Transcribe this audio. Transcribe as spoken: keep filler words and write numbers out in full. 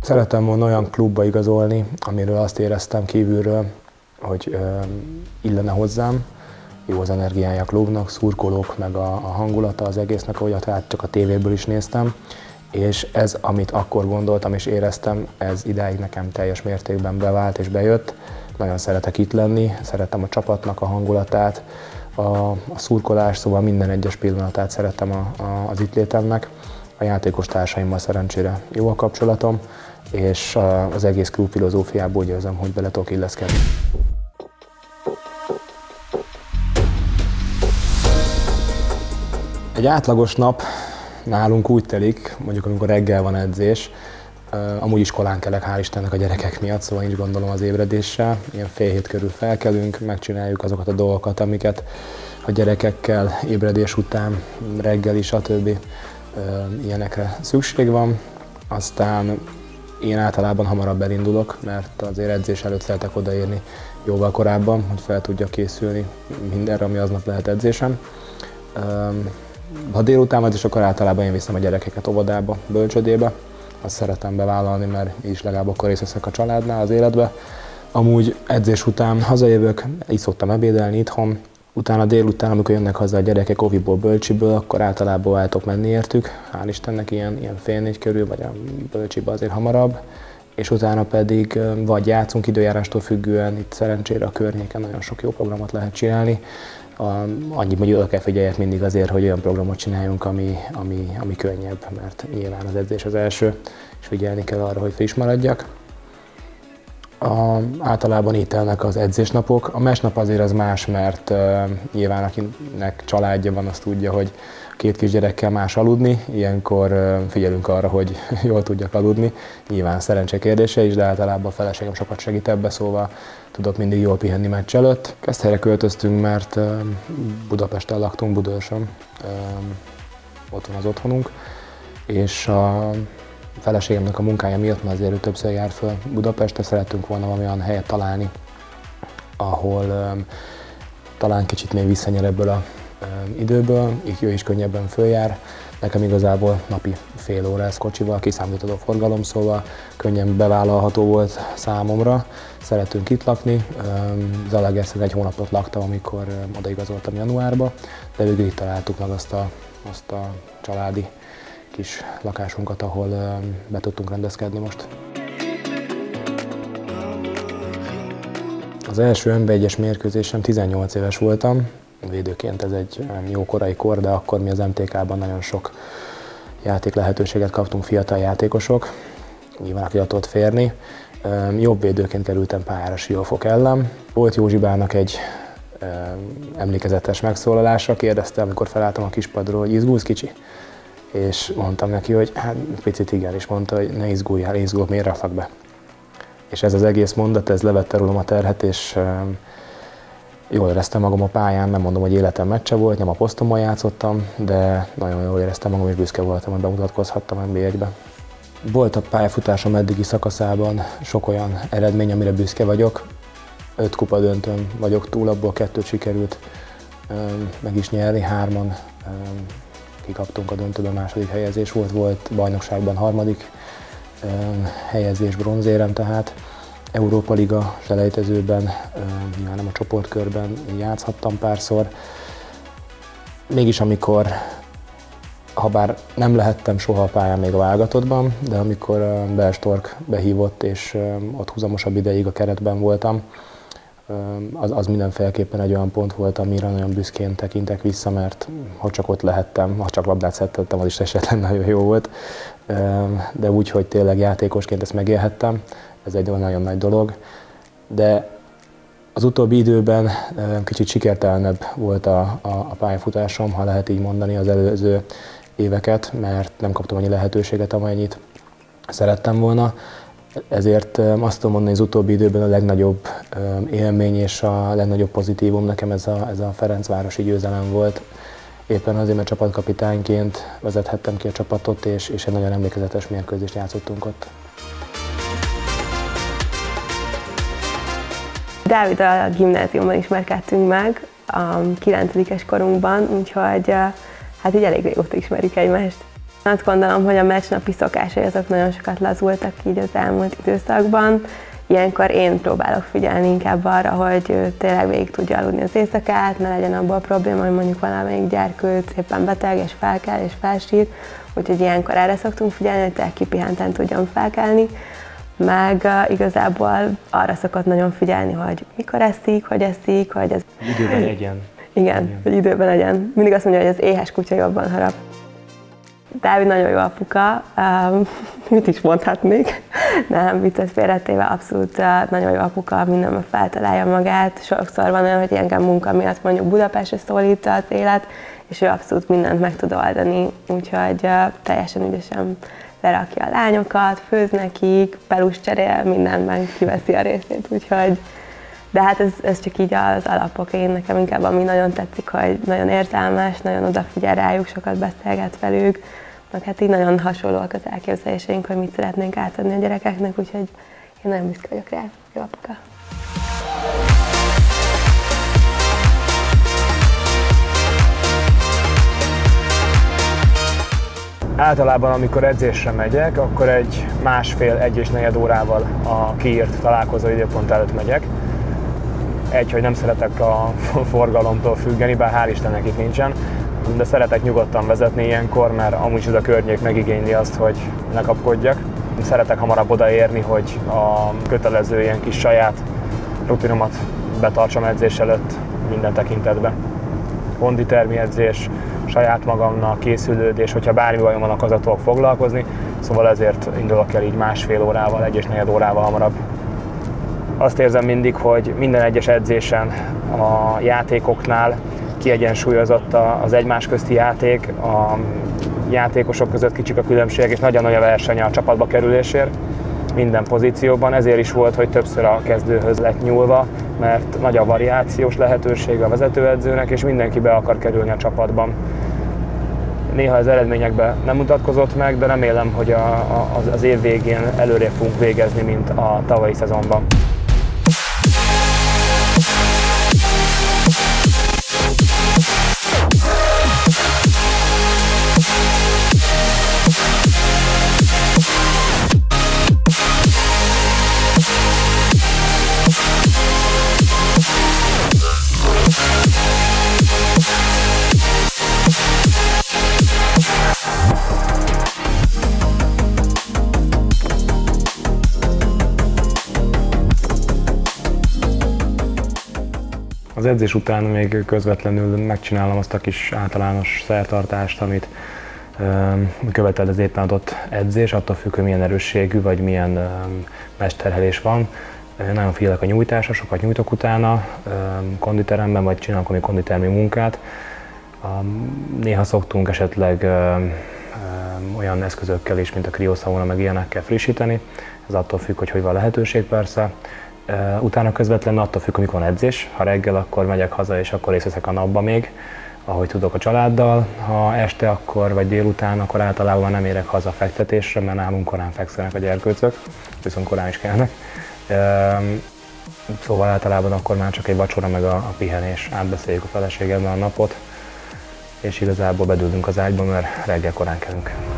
Szerettem volna olyan klubba igazolni, amiről azt éreztem kívülről, hogy ö, illene hozzám. Jó az energiája a klubnak, szurkolók, meg a, a hangulata az egésznek, ahogy hát csak a tévéből is néztem. És ez, amit akkor gondoltam és éreztem, ez idáig nekem teljes mértékben bevált és bejött. Nagyon szeretek itt lenni, szeretem a csapatnak a hangulatát, a, a szurkolást, szóval minden egyes pillanatát szeretem a, a, az itt létemnek. A játékos társaimmal szerencsére jó a kapcsolatom, és az egész klub filozófiából úgy érzem, hogy bele tudok illeszkedni. Egy átlagos nap nálunk úgy telik, mondjuk amikor reggel van edzés, amúgy iskolán kelek, hál' Istennek a gyerekek miatt, szóval nincs gondolom az ébredéssel. Ilyen fél hét körül felkelünk, megcsináljuk azokat a dolgokat, amiket a gyerekekkel ébredés után, reggeli, stb. Ilyenekre szükség van. Aztán én általában hamarabb elindulok, mert azért edzés előtt szeretek odaérni jóval korábban, hogy fel tudjak készülni mindenre, ami aznap lehet edzésem. Ha délután van, és akkor általában én viszem a gyerekeket óvodába, bölcsödébe. Azt szeretem bevállalni, mert így is legalább akkor részt veszek a családnál, az életbe. Amúgy edzés után hazajövök, így szoktam ebédelni itthon. Utána délután, amikor jönnek haza a gyerekek oviból, bölcsiből, akkor általában váltok menni értük. Hál' Istennek ilyen, ilyen fél négy körül, vagy a bölcsibe azért hamarabb. És utána pedig vagy játszunk időjárástól függően, itt szerencsére a környéken nagyon sok jó programot lehet csinálni. Annyi, hogy oda kell figyeljek mindig azért, hogy olyan programot csináljunk, ami, ami, ami könnyebb, mert nyilván az edzés az első, és figyelni kell arra, hogy friss maradjak. A, általában így telnek az edzésnapok. A meccsnap azért az más, mert uh, nyilván akinek családja van, az tudja, hogy két kisgyerekkel más aludni. Ilyenkor uh, figyelünk arra, hogy jól tudjak aludni. Nyilván szerencse kérdése is, de általában a feleségem sokat segít ebbe, szóval tudok mindig jól pihenni meccs előtt. Keszthelyre költöztünk, mert uh, Budapesten laktunk, Budaörsön. Uh, ott van az otthonunk. És a feleségemnek a munkája miatt, mert azért ő többször jár föl Budapestre, szerettünk volna valami olyan helyet találni, ahol um, talán kicsit még visszanyer ebből a um, időből, így ő is könnyebben följár. Nekem igazából napi fél óra ez kocsival, kiszámítható forgalom, szóval könnyen bevállalható volt számomra. Szeretünk itt lakni. Um, Zalaegerszegen egy hónapot laktam, amikor um, odaigazoltam januárba, de végül itt találtuk meg azt a, azt a családi kis lakásunkat, ahol be tudtunk rendezkedni most. Az első en bé egyes mérkőzésem tizennyolc éves voltam. Védőként ez egy jó korai kor, de akkor mi az em té ká-ban nagyon sok játék lehetőséget kaptunk, fiatal játékosok. Nyilván aki le tudott férni. Jobb védőként kerültem pályára Siófok ellen. Volt Józsibának egy emlékezetes megszólalása, kérdezte, amikor felálltam a kispadról, hogy izgulsz, kicsi? És mondtam neki, hogy hát picit igen, és mondta, hogy ne izguljál, izgulok, miért raklak be. És ez az egész mondat, ez levette rólam a terhet, és um, jól éreztem magam a pályán, nem mondom, hogy életem meccse volt, nem a posztommal játszottam, de nagyon jól éreztem magam, és büszke voltam, hogy bemutatkozhattam en bé egybe. Volt a pályafutásom eddigi szakaszában sok olyan eredmény, amire büszke vagyok. Öt kupa döntőn vagyok túl, abból kettőt sikerült um, meg is nyerni, hárman um, kikaptunk a döntőben, második helyezés volt, volt bajnokságban harmadik um, helyezés, bronzérem, tehát Európa Liga selejtezőben, um, nyilván nem a csoportkörben játszhattam párszor. Mégis amikor, ha bár nem lehettem soha a pályán még a válogatottban, de amikor um, Belstork behívott és um, ott húzamosabb ideig a keretben voltam, Az, az mindenféleképpen egy olyan pont volt, amire nagyon büszkén tekintek vissza, mert ha csak ott lehettem, ha csak labdát szedtettem, az is esetleg nagyon jó volt. De úgy, hogy tényleg játékosként ezt megélhettem, ez egy nagyon nagy dolog. De az utóbbi időben kicsit sikertelenebb volt a, a, a pályafutásom, ha lehet így mondani, az előző éveket, mert nem kaptam annyi lehetőséget, amennyit szerettem volna. Ezért azt tudom mondani, hogy az utóbbi időben a legnagyobb élmény és a legnagyobb pozitívum nekem ez a, ez a ferencvárosi győzelem volt. Éppen azért, mert csapatkapitányként vezethettem ki a csapatot, és, és egy nagyon emlékezetes mérkőzést játszottunk ott. Dáviddal a gimnáziumban ismerkedtünk meg, a kilencedikes korunkban, úgyhogy hát így elég régóta ismerjük egymást. Azt gondolom, hogy a meccsnapi szokásai azok nagyon sokat lazultak így az elmúlt időszakban. Ilyenkor én próbálok figyelni inkább arra, hogy tényleg végig tudja aludni az éjszakát, ne legyen abból probléma, hogy mondjuk valamelyik gyerkőc éppen beteg, és felkel, és felsír. Úgyhogy ilyenkor erre szoktunk figyelni, hogy tényleg kipihenten tudjon felkelni. Meg uh, igazából arra szokott nagyon figyelni, hogy mikor eszik, hogy eszik, hogy ez... Időben legyen. Igen, Igen, hogy időben legyen. Mindig azt mondja, hogy az éhes kutya jobban harap. Dávid nagyon jó apuka, um, mit is mondhatnék, nem, vicces félretéve, abszolút uh, nagyon jó apuka, mindenben feltalálja magát. Sokszor van olyan, hogy engem munka miatt mondjuk Budapestre szólít az élet, és ő abszolút mindent meg tud oldani, úgyhogy uh, teljesen ügyesen lerakja a lányokat, főz nekik, pelus cserél, mindenben kiveszi a részét, úgyhogy de hát ez, ez csak így az alapok. Én nekem inkább ami nagyon tetszik, hogy nagyon érzelmes, nagyon odafigyel rájuk, sokat beszélget velük, meg hát így nagyon hasonlóak az elképzeléseink, hogy mit szeretnénk átadni a gyerekeknek, úgyhogy én nagyon büszke vagyok rá, jó apuka. Általában, amikor edzésre megyek, akkor egy másfél-egy és negyed órával a kiírt találkozó időpont előtt megyek. Egy, hogy nem szeretek a forgalomtól függeni, bár hál' Istennek itt nincsen, de szeretek nyugodtan vezetni ilyenkor, mert amúgy is ez a környék megigényli azt, hogy ne kapkodjak. Szeretek hamarabb odaérni, hogy a kötelező ilyen kis saját rutinomat betartsam edzés előtt minden tekintetben. Konditermi edzés, saját magamnak készülődés, hogyha bármi bajom van, azzal tudok foglalkozni, szóval ezért indulok el így másfél órával, egy és negyed órával hamarabb. Azt érzem mindig, hogy minden egyes edzésen a játékoknál kiegyensúlyozott az egymás közti játék, a játékosok között kicsik a különbségek, és nagyon nagy a verseny a csapatba kerülésért minden pozícióban, ezért is volt, hogy többször a kezdőhöz lett nyúlva, mert nagy a variációs lehetőség a vezetőedzőnek, és mindenki be akar kerülni a csapatban. Néha az eredményekben nem mutatkozott meg, de remélem, hogy a, a, az év végén előrébb fogunk végezni, mint a tavalyi szezonban. Az edzés után még közvetlenül megcsinálom azt a kis általános szertartást, amit követel az éppen adott edzés, attól függ, hogy milyen erősségű vagy milyen mesterhelés van. Nagyon figyelek a nyújtásra, sokat nyújtok utána, konditeremben vagy csinálok ami konditermi munkát. Néha szoktunk esetleg olyan eszközökkel is, mint a krioszauna, meg ilyenekkel frissíteni. Ez attól függ, hogy hogy van lehetőség persze. Utána közvetlenül attól függ, amikor van edzés. Ha reggel, akkor megyek haza, és akkor részt veszek a napba még, ahogy tudok a családdal. Ha este, akkor vagy délután, akkor általában nem érek haza fektetésre, mert nálunk korán fekszenek a gyerkőcök, viszont korán is kelnek. Szóval általában akkor már csak egy vacsora meg a, a pihenés. Átbeszéljük a feleségemmel a napot, és igazából bedülünk az ágyba, mert reggel korán kelünk.